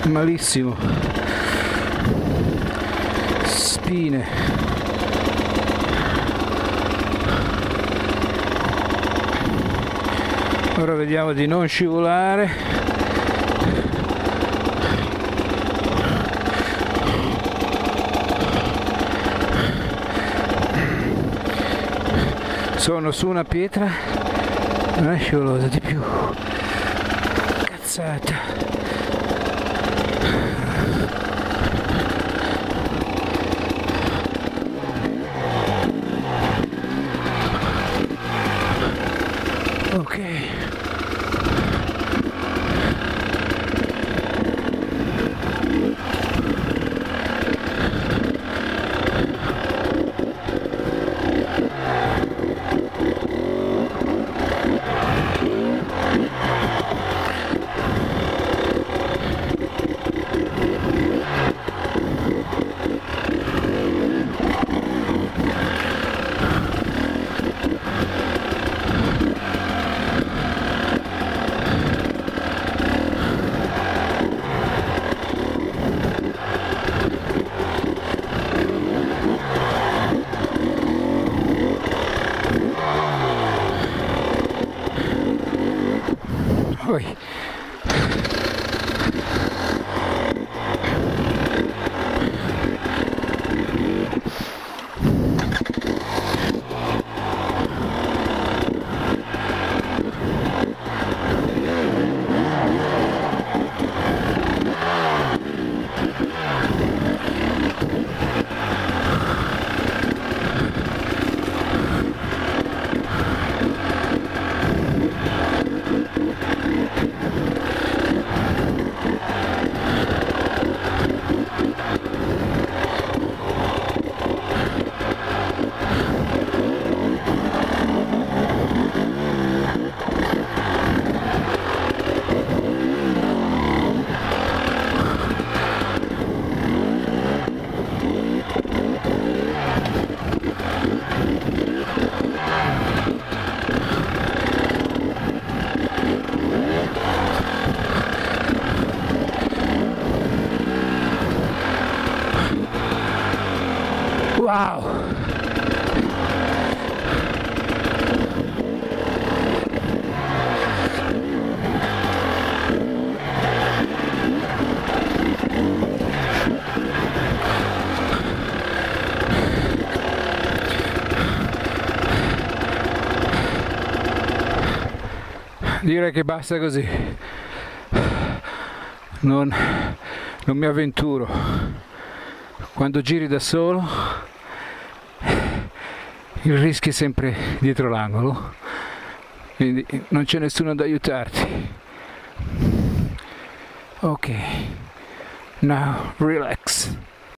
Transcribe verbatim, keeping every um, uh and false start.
malissimo, spine. Ora vediamo di non scivolare. Sono su una pietra, non è scivolosa di più. Cazzata. Ok. Poi wow! Direi che basta così. Non, non mi avventuro. Quando giri da solo il rischio è sempre dietro l'angolo, quindi non c'è nessuno ad aiutarti. Ok, now relax.